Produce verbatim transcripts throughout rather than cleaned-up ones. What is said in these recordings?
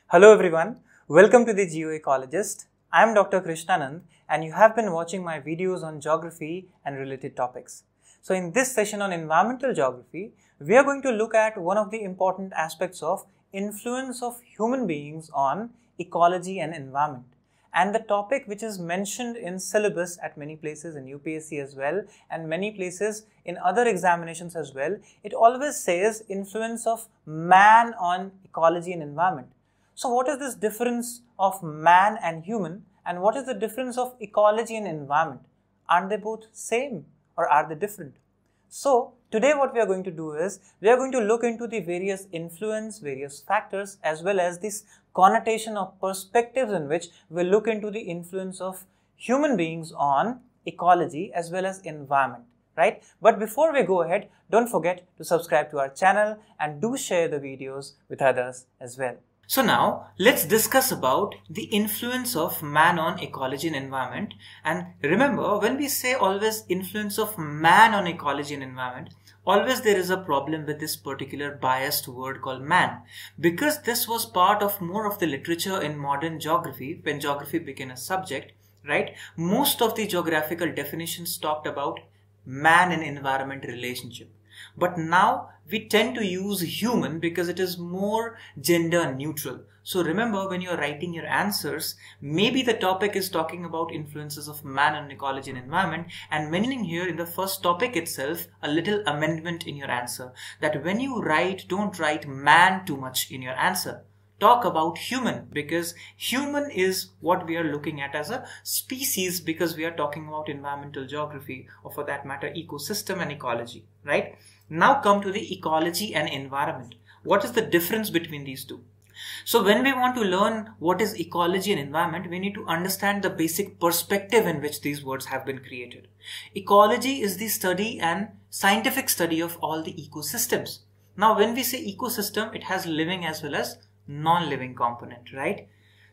Hello everyone, welcome to the Geoecologist. I am Doctor Krishnanand and you have been watching my videos on geography and related topics. So in this session on environmental geography, we are going to look at one of the important aspects of influence of human beings on ecology and environment. And the topic which is mentioned in syllabus at many places in U P S C as well and many places in other examinations as well, it always says influence of man on ecology and environment. So what is this difference of man and human, and what is the difference of ecology and environment? Aren't they both same or are they different? So today what we are going to do is, we are going to look into the various influence, various factors, as well as this connotation of perspectives in which we will look into the influence of human beings on ecology as well as environment, right? But before we go ahead, don't forget to subscribe to our channel and do share the videos with others as well. So now let's discuss about the influence of man on ecology and environment. And remember, when we say always influence of man on ecology and environment, always there is a problem with this particular biased word called man, because this was part of more of the literature in modern geography when geography became a subject, right? Most of the geographical definitions talked about man and environment relationship. But now we tend to use human because it is more gender neutral. So remember, when you're writing your answers, maybe the topic is talking about influences of man on ecology and environment, and meaning here in the first topic itself, a little amendment in your answer, that when you write, don't write man too much in your answer. Talk about human, because human is what we are looking at as a species, because we are talking about environmental geography, or for that matter ecosystem and ecology, right? Now come to the ecology and environment. What is the difference between these two? So when we want to learn what is ecology and environment, we need to understand the basic perspective in which these words have been created. Ecology is the study and scientific study of all the ecosystems. Now when we say ecosystem, it has living as well as non-living component, right?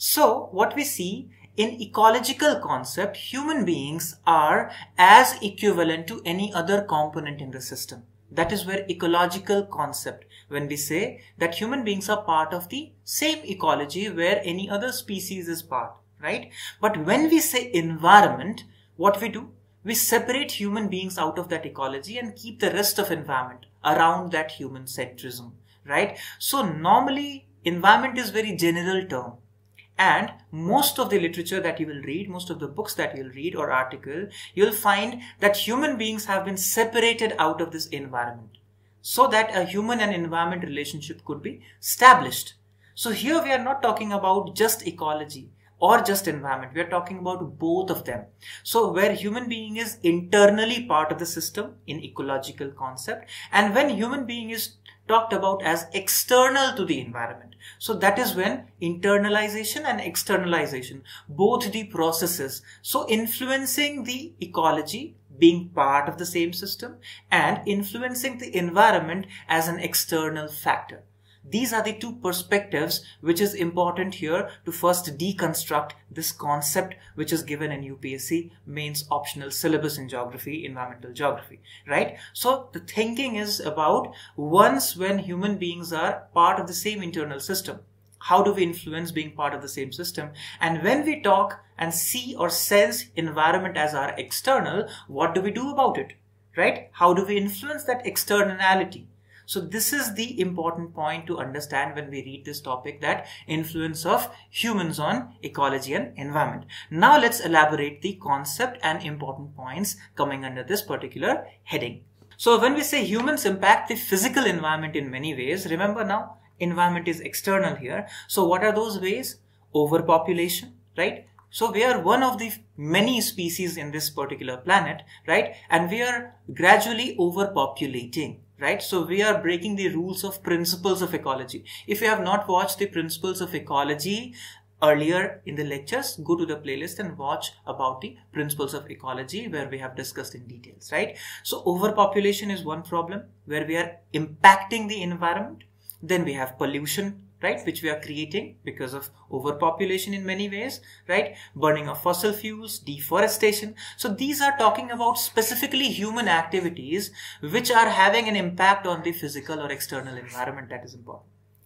So what we see in ecological concept, human beings are as equivalent to any other component in the system. That is where ecological concept, when we say that human beings are part of the same ecology where any other species is part, right? But when we say environment, what we do? We separate human beings out of that ecology and keep the rest of environment around that human centrism, right? So normally environment is very general term, and most of the literature that you will read, most of the books that you'll read or article, you'll find that human beings have been separated out of this environment so that a human and environment relationship could be established. So here we are not talking about just ecology or just environment. We are talking about both of them. So where human being is internally part of the system in ecological concept, and when human being is talked about as external to the environment. So that is when internalization and externalization, both the processes, so influencing the ecology, being part of the same system, and influencing the environment as an external factor. These are the two perspectives which is important here to first deconstruct this concept which is given in U P S C mains optional syllabus in geography, environmental geography, right? So the thinking is about once when human beings are part of the same internal system, how do we influence being part of the same system? And when we talk and see or sense environment as our external, what do we do about it, right? How do we influence that externality? So this is the important point to understand when we read this topic, that influence of humans on ecology and environment. Now let's elaborate the concept and important points coming under this particular heading. So when we say humans impact the physical environment in many ways, remember now environment is external here. So what are those ways? Overpopulation, right? So we are one of the many species in this particular planet, right? And we are gradually overpopulating. Right? So we are breaking the rules of principles of ecology. If you have not watched the principles of ecology earlier in the lectures, go to the playlist and watch about the principles of ecology where we have discussed in details, right? So overpopulation is one problem where we are impacting the environment. Then we have pollution, right, which we are creating because of overpopulation in many ways, right? Burning of fossil fuels, deforestation. So these are talking about specifically human activities which are having an impact on the physical or external environment. That is important.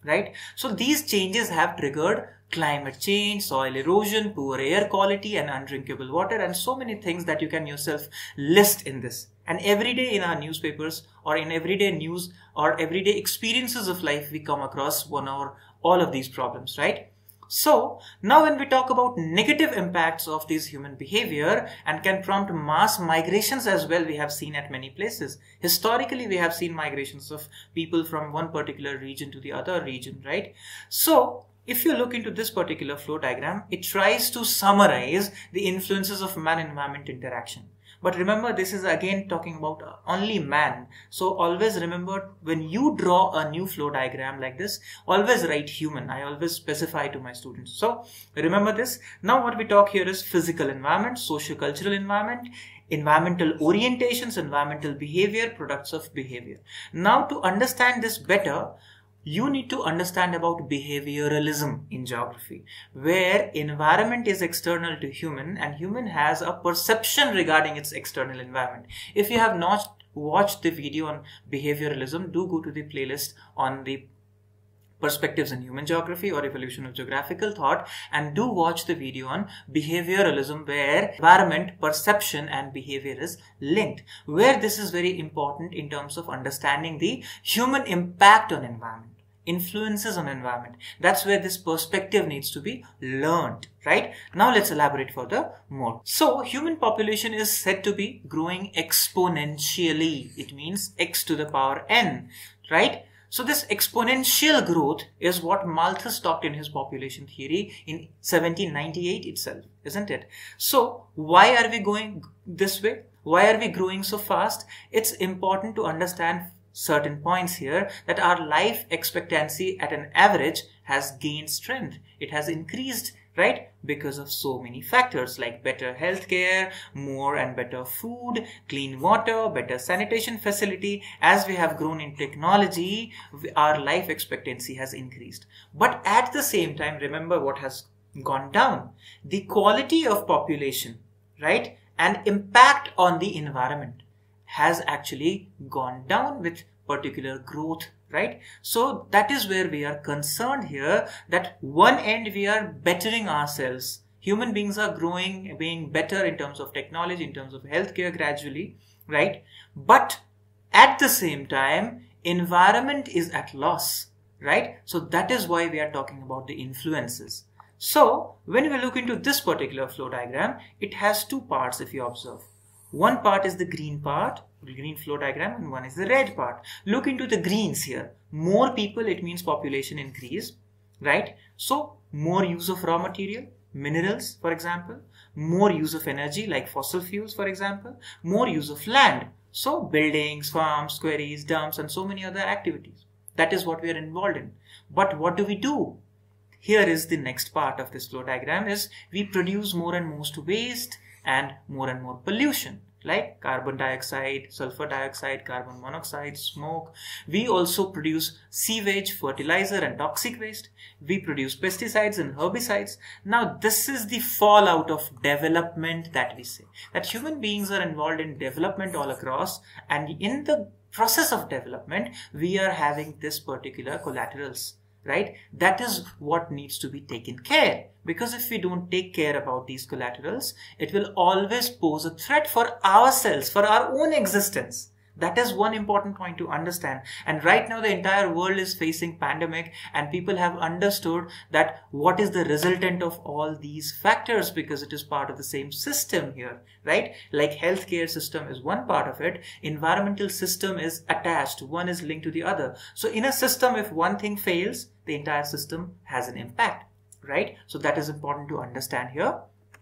right? So these changes have triggered climate change, soil erosion, poor air quality and undrinkable water, and so many things that you can yourself list in this. And every day in our newspapers or in everyday news or everyday experiences of life, we come across one or all of these problems, right? So now when we talk about negative impacts of this human behavior and can prompt mass migrations as well, we have seen at many places. Historically, we have seen migrations of people from one particular region to the other region, right? So if you look into this particular flow diagram, it tries to summarize the influences of man-environment interaction. But remember, this is again talking about only man. So always remember, when you draw a new flow diagram like this, always write human. I always specify to my students. So remember this. Now what we talk here is physical environment, socio-cultural environment, environmental orientations, environmental behavior, products of behavior. Now to understand this better, you need to understand about behavioralism in geography, where environment is external to human and human has a perception regarding its external environment. If you have not watched the video on behavioralism, do go to the playlist on the perspectives in human geography or evolution of geographical thought, and do watch the video on behavioralism, where environment, perception and behavior is linked, where this is very important in terms of understanding the human impact on environment, influences on environment. That's where this perspective needs to be learned, right? Now let's elaborate further more. So human population is said to be growing exponentially. It means x to the power n, right? So this exponential growth is what Malthus talked in his population theory in seventeen ninety-eight itself, isn't it? So why are we going this way? Why are we growing so fast? It's important to understand certain points here, that our life expectancy at an average has gained strength. It has increased, right? Because of so many factors like better healthcare, more and better food, clean water, better sanitation facility. As we have grown in technology, our life expectancy has increased. But at the same time, remember what has gone down? The quality of population, right? And impact on the environment has actually gone down with particular growth, right? So that is where we are concerned here, that one end we are bettering ourselves. Human beings are growing, being better in terms of technology, in terms of healthcare gradually, right? But at the same time, environment is at loss, right? So that is why we are talking about the influences. So when we look into this particular flow diagram, it has two parts if you observe. One part is the green part, the green flow diagram, and one is the red part. Look into the greens here. More people, it means population increase, right? So more use of raw material, minerals, for example, more use of energy like fossil fuels, for example, more use of land. So buildings, farms, quarries, dumps, and so many other activities. That is what we are involved in. But what do we do? Here is the next part of this flow diagram, is we produce more and more waste and more and more pollution like carbon dioxide, sulfur dioxide, carbon monoxide, smoke. We also produce sewage, fertilizer and toxic waste. We produce pesticides and herbicides. Now this is the fallout of development that we say. That human beings are involved in development all across, and in the process of development, we are having this particular collaterals. Right? That is what needs to be taken care. Because if we don't take care about these collaterals, it will always pose a threat for ourselves, for our own existence. That is one important point to understand. And right now the entire world is facing pandemic, and people have understood that what is the resultant of all these factors, because it is part of the same system here, right? Like healthcare system is one part of it. Environmental system is attached. One is linked to the other. So in a system, if one thing fails, the entire system has an impact, right? So that is important to understand here.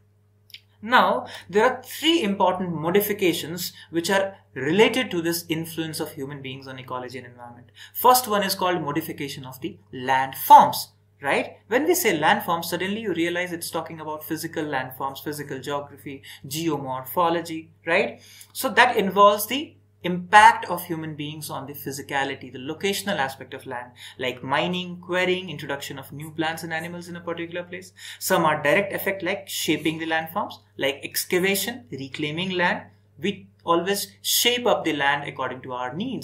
Now, there are three important modifications which are related to this influence of human beings on ecology and environment. First one is called modification of the landforms, right? When we say landforms, suddenly you realize it's talking about physical landforms, physical geography, geomorphology, right? So that involves the impact of human beings on the physicality, the locational aspect of land, like mining, quarrying, introduction of new plants and animals in a particular place. Some are direct effect like shaping the landforms, like excavation, reclaiming land. We always shape up the land according to our needs,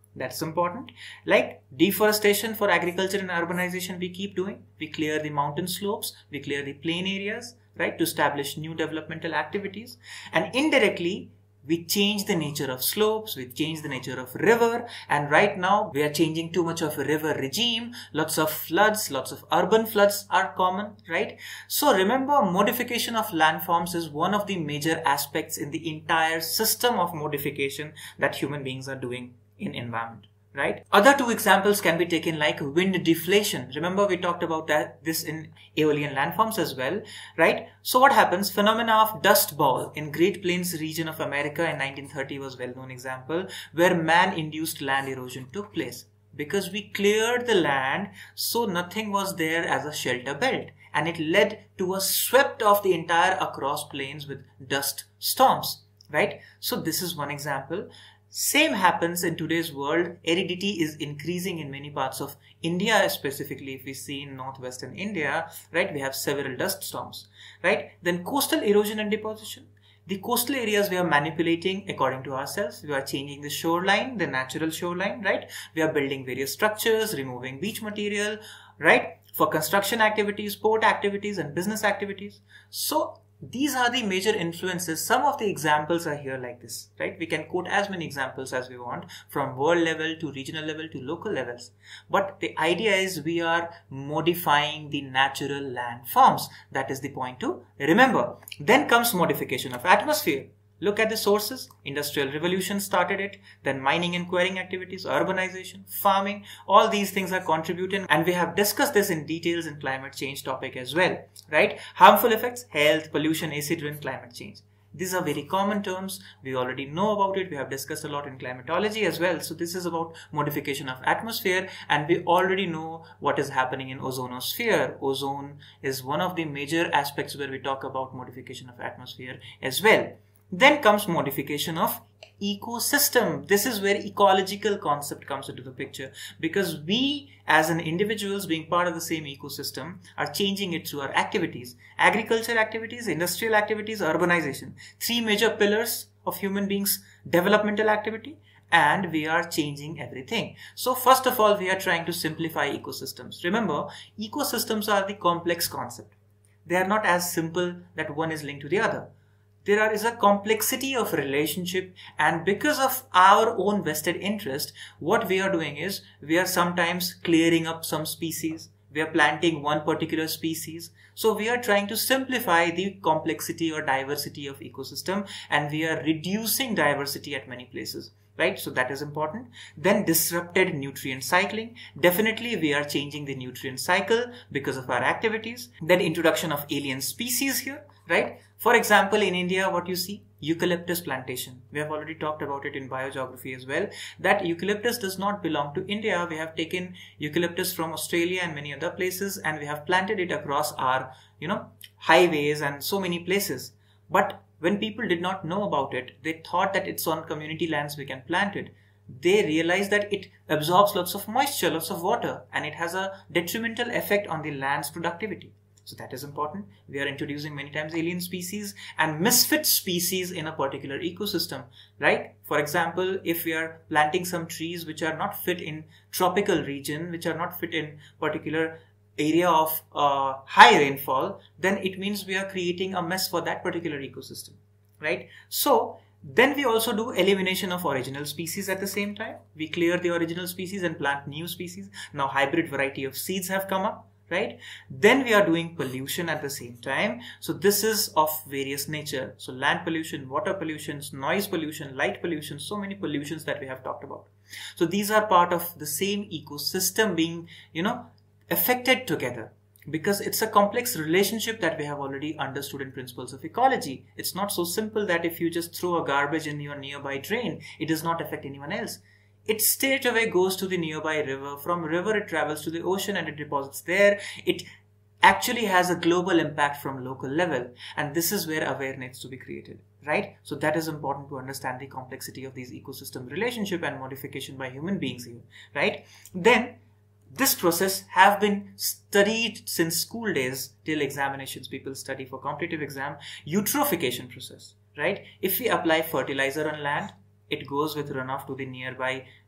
That's important. Like deforestation for agriculture and urbanization, we keep doing. We clear the mountain slopes, we clear the plain areas, right, to establish new developmental activities. And indirectly, we change the nature of slopes, we change the nature of river, and right now we are changing too much of a river regime. Lots of floods, lots of urban floods are common, right? So remember, modification of landforms is one of the major aspects in the entire system of modification that human beings are doing in environment. Right? Other two examples can be taken like wind deflation. Remember, we talked about that this in aeolian landforms as well, right? So what happens? Phenomena of dust bowl in Great Plains region of America in nineteen thirty was well-known example where man-induced land erosion took place because we cleared the land, so nothing was there as a shelter belt, and it led to a swept of the entire across plains with dust storms, right? So this is one example. Same happens in today's world. Aridity is increasing in many parts of India, specifically if we see in northwestern India, right, we have several dust storms, right? Then coastal erosion and deposition. The coastal areas we are manipulating according to ourselves. We are changing the shoreline, the natural shoreline, right? We are building various structures, removing beach material, right? For construction activities, port activities and business activities. So these are the major influences. Some of the examples are here like this, right? We can quote as many examples as we want from world level to regional level to local levels. But the idea is we are modifying the natural landforms. That is the point to remember. Then comes modification of atmosphere. Look at the sources. Industrial revolution started it. Then mining and quarrying activities, urbanization, farming, all these things are contributing. And we have discussed this in details in climate change topic as well, right? Harmful effects, health, pollution, acid rain, climate change. These are very common terms. We already know about it. We have discussed a lot in climatology as well. So this is about modification of atmosphere, and we already know what is happening in ozonosphere. Ozone is one of the major aspects where we talk about modification of atmosphere as well. Then comes modification of ecosystem. This is where ecological concept comes into the picture, because we as an individuals being part of the same ecosystem are changing it through our activities. Agriculture activities, industrial activities, urbanization. Three major pillars of human beings' developmental activity, and we are changing everything. So first of all, we are trying to simplify ecosystems. Remember, ecosystems are the complex concept. They are not as simple that one is linked to the other. There is a complexity of relationship, and because of our own vested interest, what we are doing is we are sometimes clearing up some species. We are planting one particular species. So we are trying to simplify the complexity or diversity of ecosystem, and we are reducing diversity at many places. Right? So that is important. Then disrupted nutrient cycling. Definitely we are changing the nutrient cycle because of our activities. Then introduction of alien species here, right? For example, in India, what you see, eucalyptus plantation. We have already talked about it in biogeography as well, that eucalyptus does not belong to India. We have taken eucalyptus from Australia and many other places, and we have planted it across our, you know, highways and so many places. But when people did not know about it, they thought that it's on community lands we can plant it. They realized that it absorbs lots of moisture, lots of water, and it has a detrimental effect on the land's productivity. So that is important. We are introducing many times alien species and misfit species in a particular ecosystem, right? For example, if we are planting some trees which are not fit in tropical region, which are not fit in particular area of uh, high rainfall, then it means we are creating a mess for that particular ecosystem, right? So then we also do elimination of original species at the same time. We clear the original species and plant new species. Now hybrid variety of seeds have come up, right? Then we are doing pollution at the same time. So this is of various nature. So land pollution, water pollution, noise pollution, light pollution, so many pollutions that we have talked about. So these are part of the same ecosystem being, you know, affected together, because it's a complex relationship that we have already understood in principles of ecology. It's not so simple that if you just throw a garbage in your nearby drain, it does not affect anyone else. It straight away goes to the nearby river. From river it travels to the ocean and it deposits there. It actually has a global impact from local level, and this is where awareness needs to be created, right? So that is important to understand the complexity of these ecosystem relationship and modification by human beings here, right? Then this process have been studied since school days till examinations. People study for competitive exam. Eutrophication process, right? If we apply fertilizer on land, it goes with runoff to the nearby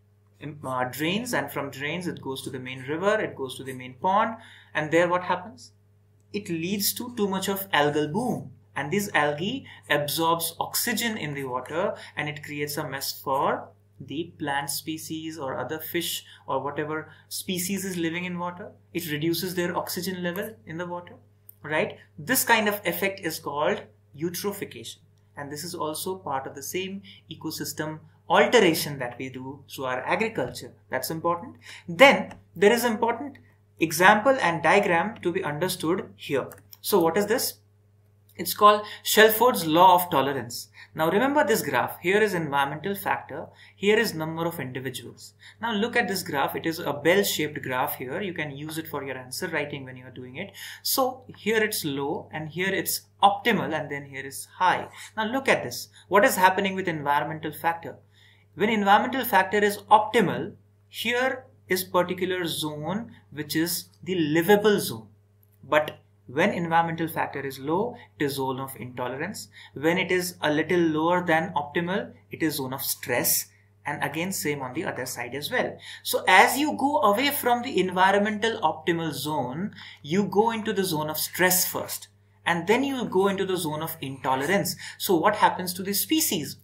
uh, drains, and from drains it goes to the main river, it goes to the main pond, and there what happens? It leads to too much of algal bloom, and this algae absorbs oxygen in the water and it creates a mess for the plant species or other fish or whatever species is living in water. It reduces their oxygen level in the water, right? This kind of effect is called eutrophication, and this is also part of the same ecosystem alteration that we do through our agriculture. That's important. Then there is important example and diagram to be understood here. So what is this? It's called Shelford's law of tolerance. Now remember this graph. Here is environmental factor. Here is number of individuals. Now look at this graph. It is a bell-shaped graph here. You can use it for your answer writing when you are doing it. So here it's low and here it's optimal and then here is high. Now look at this. What is happening with environmental factor? When environmental factor is optimal, here is particular zone which is the livable zone. But when environmental factor is low, it is zone of intolerance. When it is a little lower than optimal, it is zone of stress. And again, same on the other side as well. So as you go away from the environmental optimal zone, you go into the zone of stress first. And then you go into the zone of intolerance. So what happens to the species?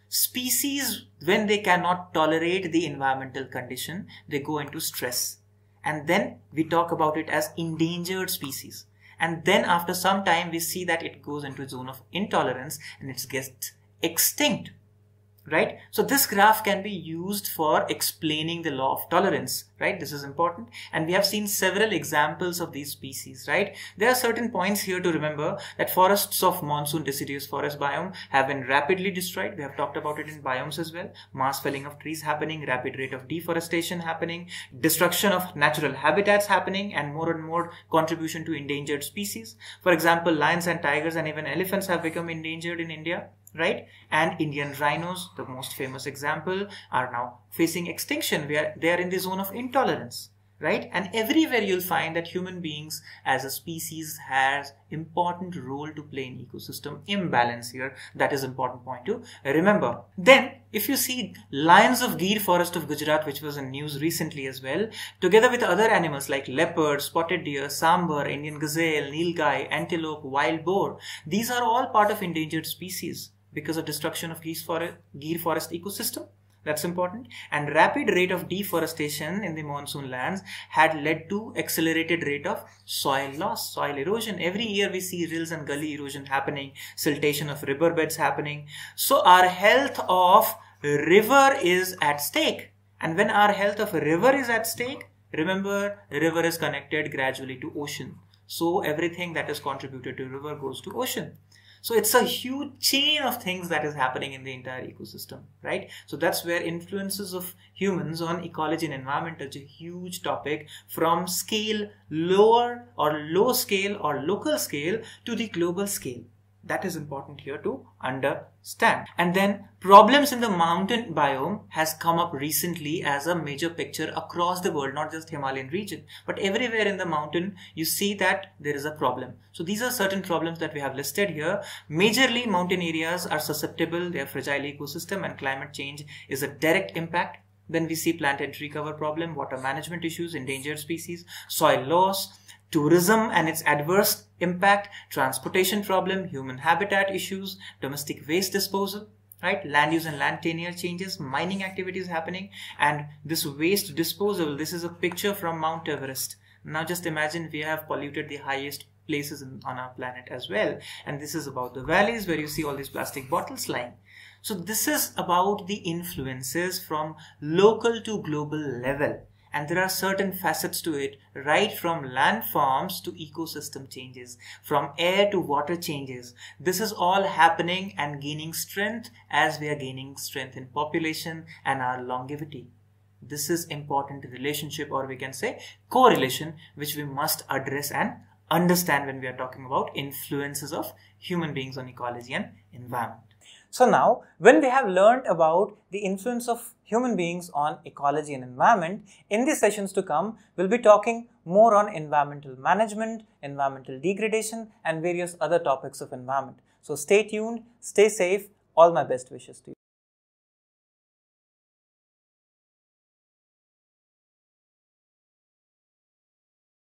Species, when they cannot tolerate the environmental condition, they go into stress. And then we talk about it as endangered species. And then after some time, we see that it goes into a zone of intolerance and it gets extinct, right? So this graph can be used for explaining the law of tolerance, right? This is important. And we have seen several examples of these species, right? There are certain points here to remember that forests of monsoon deciduous forest biome have been rapidly destroyed. We have talked about it in biomes as well. Mass felling of trees happening, rapid rate of deforestation happening, destruction of natural habitats happening, and more and more contribution to endangered species. For example, lions and tigers and even elephants have become endangered in India, right? And Indian rhinos, the most famous example, are now facing extinction where they are in the zone of intolerance, right? And everywhere you'll find that human beings as a species has important role to play in ecosystem imbalance here. That is important point to remember. Then if you see lions of Gir forest of Gujarat, which was in news recently as well, together with other animals like leopard, spotted deer, sambar, Indian gazelle, nilgai, antelope, wild boar, these are all part of endangered species because of destruction of Gir forest, Gir forest ecosystem. That's important. And rapid rate of deforestation in the monsoon lands had led to accelerated rate of soil loss, soil erosion. Every year we see rills and gully erosion happening, siltation of riverbeds happening. So our health of river is at stake. And when our health of river is at stake, remember, river is connected gradually to ocean. So everything that is contributed to river goes to ocean. So it's a huge chain of things that is happening in the entire ecosystem, right? So that's where influences of humans on ecology and environment is a huge topic, from scale lower or low scale or local scale to the global scale. That is important here to understand. And then problems in the mountain biome has come up recently as a major picture across the world, not just Himalayan region, but everywhere in the mountain you see that there is a problem. So these are certain problems that we have listed here. Majorly mountain areas are susceptible, they are fragile ecosystem, and climate change is a direct impact. Then we see plant and tree cover problem, water management issues, endangered species, soil loss, tourism and its adverse impact, transportation problem, human habitat issues, domestic waste disposal, right? Land use and land tenure changes, mining activities happening, and this waste disposal, this is a picture from Mount Everest. Now just imagine we have polluted the highest places in, on our planet as well. And this is about the valleys where you see all these plastic bottles lying. So this is about the influences from local to global level. And there are certain facets to it, right from landforms to ecosystem changes, from air to water changes. This is all happening and gaining strength as we are gaining strength in population and our longevity. This is important relationship, or we can say correlation, which we must address and understand when we are talking about influences of human beings on ecology and environment. So now, when we have learned about the influence of human beings on ecology and environment, in the sessions to come, we'll be talking more on environmental management, environmental degradation, and various other topics of environment. So stay tuned, stay safe, all my best wishes to you.